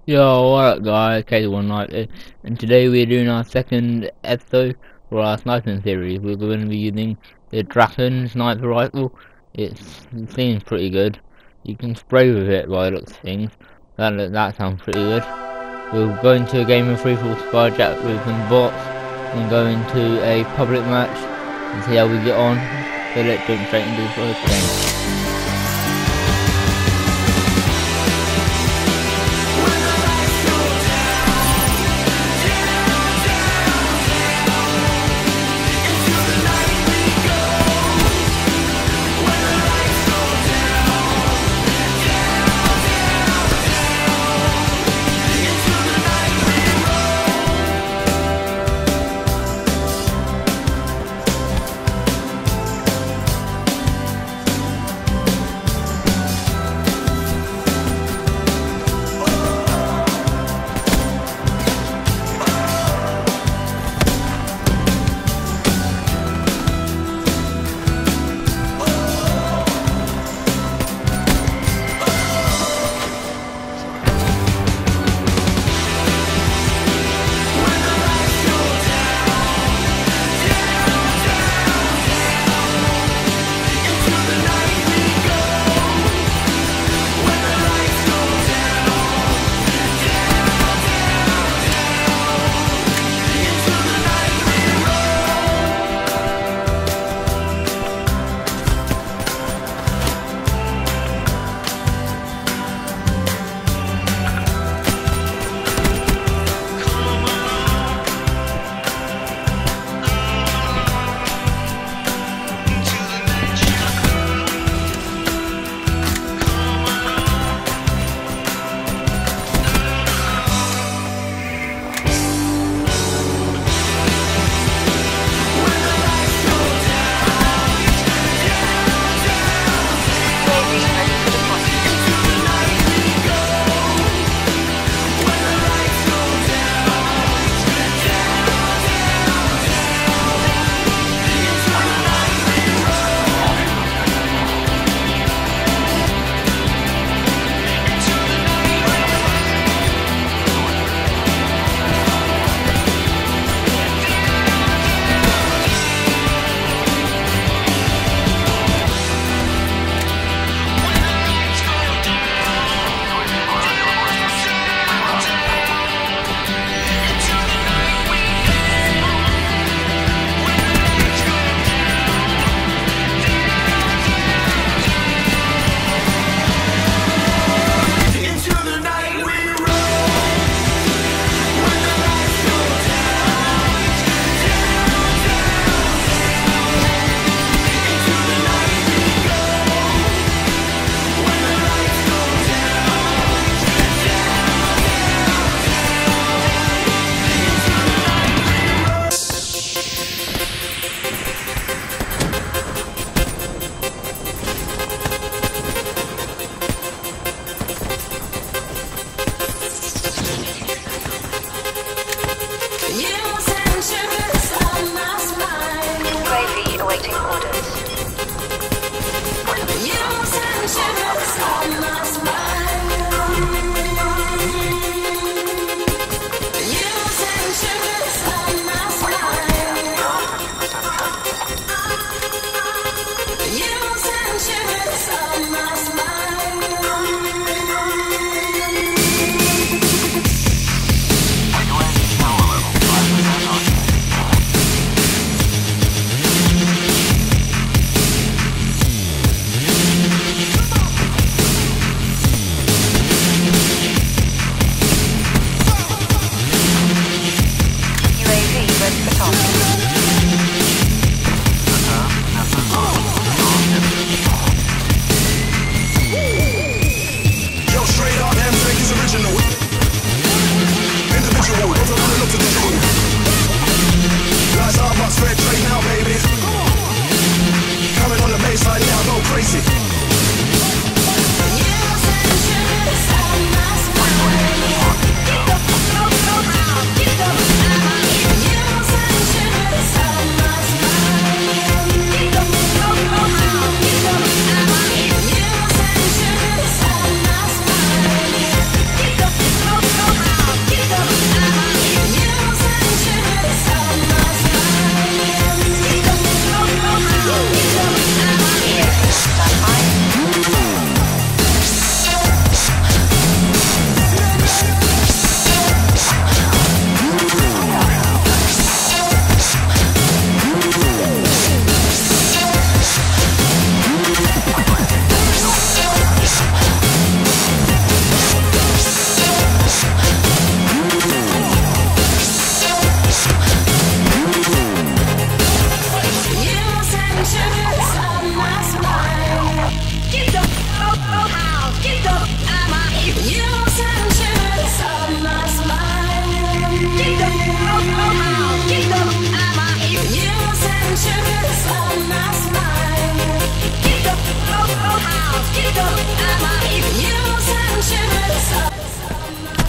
Yo, what up guys, K190, and today we're doing our second episode for our sniping series. We're going to be using the Drakon sniper rifle. It seems pretty good. You can spray with it by the looks of things. That sounds pretty good. We'll go into a game of free-for-all squad chat with some bots, and go into a public match and see how we get on. So let's jump straight into the first game.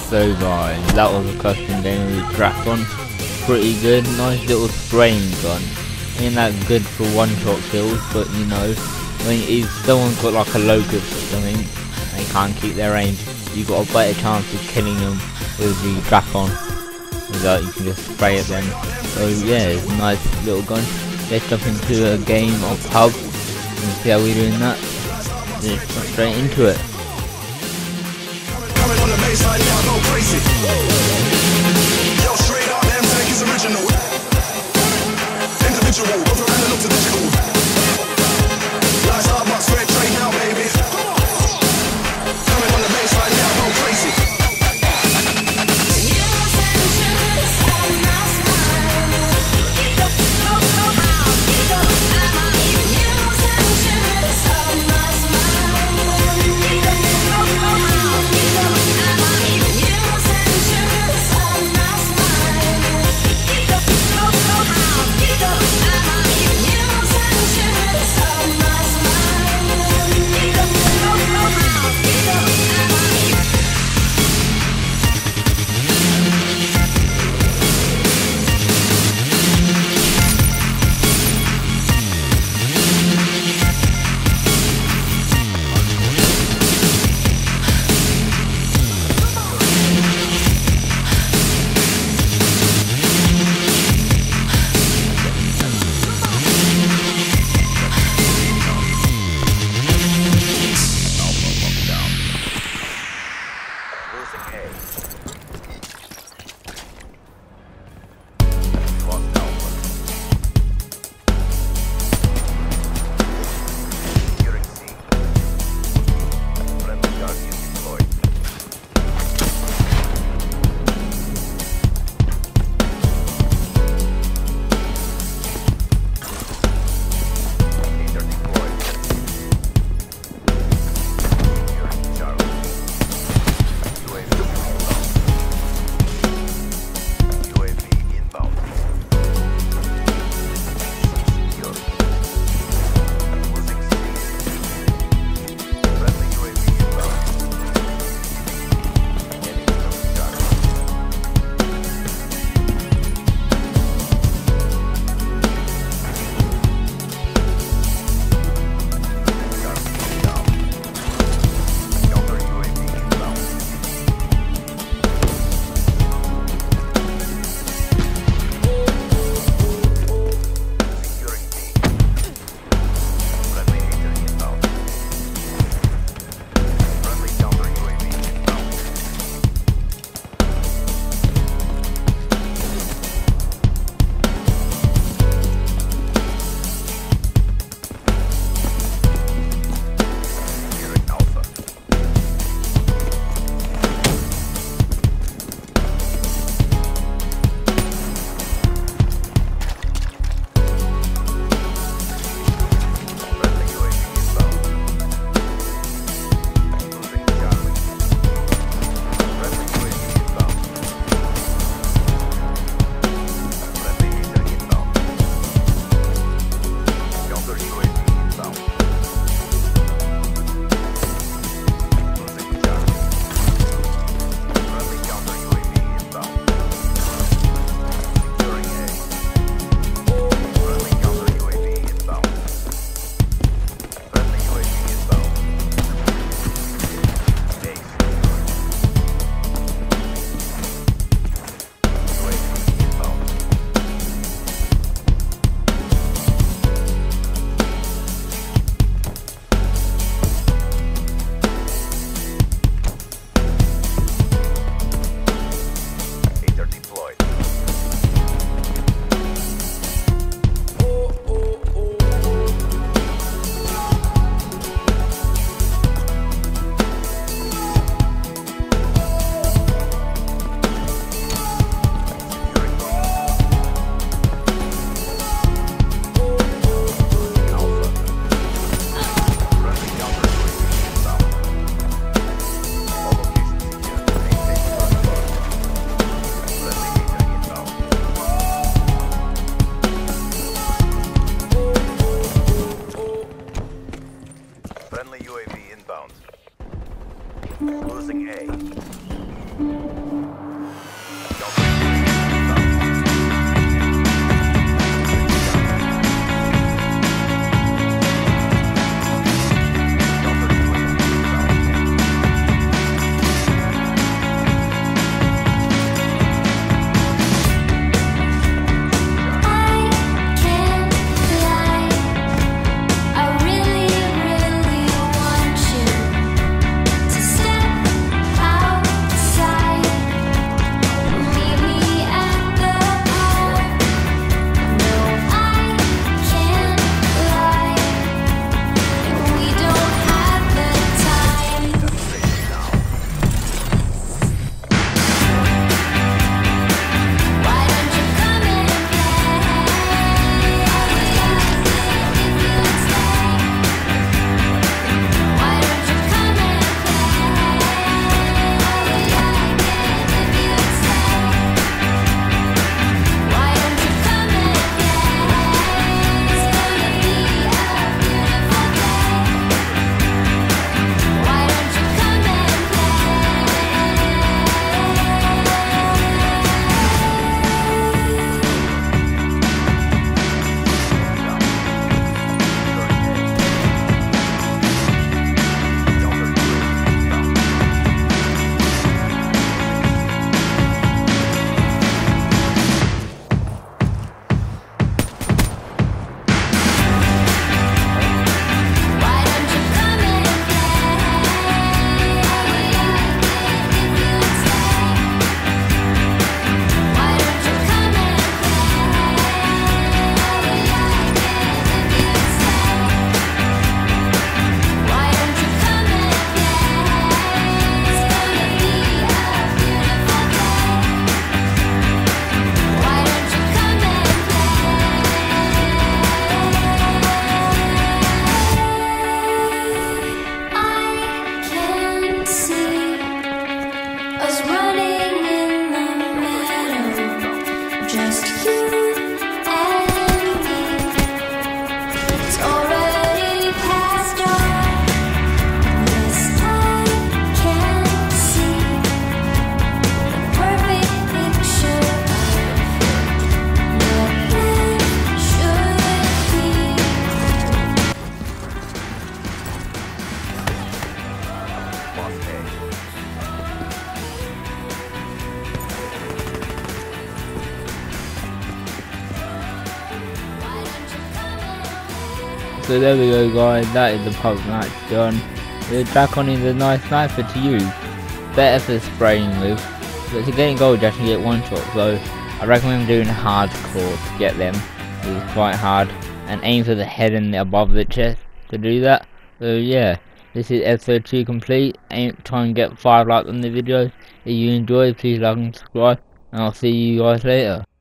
So guys, that was a custom game with drakon. Pretty good, nice little spraying gun. Ain't that good for one-shot kills, but you know, if someone's got like a locust or something, they can't keep their aim, you got a better chance of killing them with the drakon. That you can just spray at them. So yeah, it's a nice little gun. Let's jump into a game of pub and see how we're doing that. Let's jump straight into it. On the baseline, yeah, I go crazy. Yo, straight up, them take is original. Individual, go from analog to digital. Like Starbucks, fair trade now, baby. Coming on the baseline, yeah, I go crazy. So there we go guys, that is the pub match done. The drakon is a nice sniper to use. Better for spraying with, but to getting gold you actually get one shot, so I recommend doing hardcore to get them. It's quite hard, and aim for the head and above the chest to do that. So yeah, this is episode 2 complete. Try and get 5 likes on the video. If you enjoyed, please like and subscribe, and I'll see you guys later.